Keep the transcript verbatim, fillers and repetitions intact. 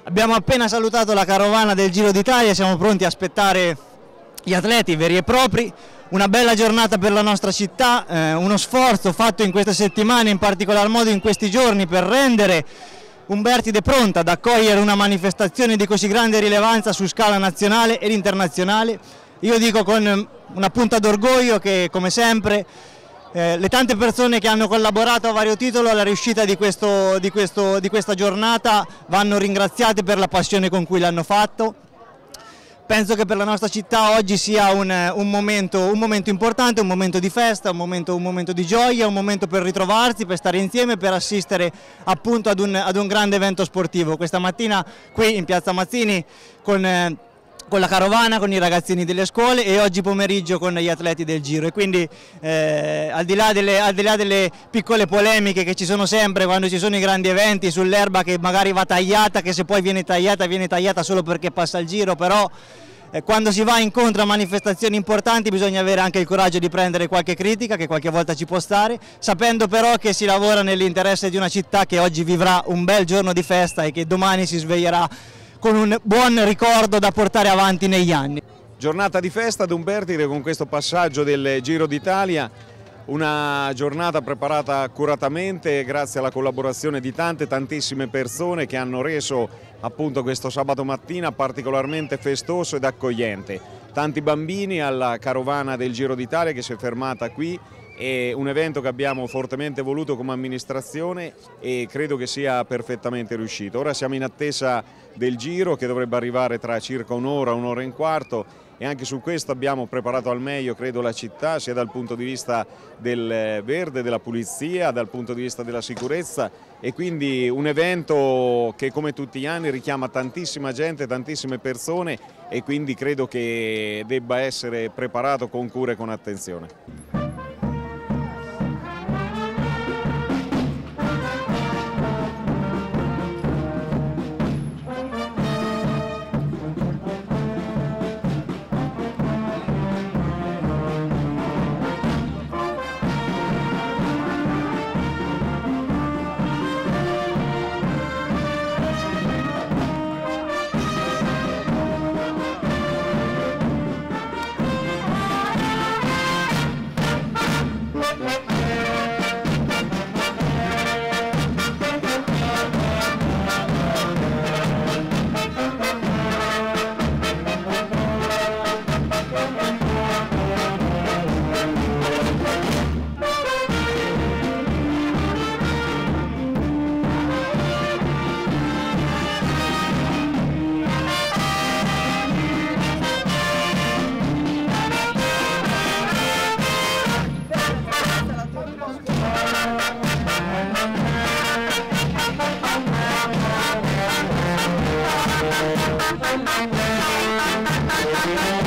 Abbiamo appena salutato la carovana del Giro d'Italia, siamo pronti a aspettare gli atleti veri e propri. Una bella giornata per la nostra città, eh, uno sforzo fatto in queste settimane, in particolar modo in questi giorni, per rendere Umbertide pronta ad accogliere una manifestazione di così grande rilevanza su scala nazionale ed internazionale. Io dico con una punta d'orgoglio che, come sempre, eh, le tante persone che hanno collaborato a vario titolo alla riuscita di, questo, di, questo, di questa giornata vanno ringraziate per la passione con cui l'hanno fatto. Penso che per la nostra città oggi sia un, un, momento, un momento importante, un momento di festa, un momento, un momento di gioia, un momento per ritrovarsi, per stare insieme, per assistere appunto ad un, ad un grande evento sportivo. Questa mattina qui in Piazza Mazzini con, eh, con la carovana, con i ragazzini delle scuole e oggi pomeriggio con gli atleti del Giro. E quindi eh, al, di là delle, al di là delle piccole polemiche che ci sono sempre quando ci sono i grandi eventi sull'erba che magari va tagliata, che se poi viene tagliata viene tagliata solo perché passa il Giro, però eh, quando si va incontro a manifestazioni importanti bisogna avere anche il coraggio di prendere qualche critica che qualche volta ci può stare, sapendo però che si lavora nell'interesse di una città che oggi vivrà un bel giorno di festa e che domani si sveglierà con un buon ricordo da portare avanti negli anni. Giornata di festa ad Umbertide con questo passaggio del Giro d'Italia, una giornata preparata accuratamente grazie alla collaborazione di tante tantissime persone che hanno reso appunto questo sabato mattina particolarmente festoso ed accogliente. Tanti bambini alla carovana del Giro d'Italia che si è fermata qui. È un evento che abbiamo fortemente voluto come amministrazione e credo che sia perfettamente riuscito. Ora siamo in attesa del Giro che dovrebbe arrivare tra circa un'ora, un'ora e un quarto e anche su questo abbiamo preparato al meglio, credo, la città, sia dal punto di vista del verde, della pulizia, dal punto di vista della sicurezza e quindi un evento che come tutti gli anni richiama tantissima gente, tantissime persone e quindi credo che debba essere preparato con cura e con attenzione. Thank you.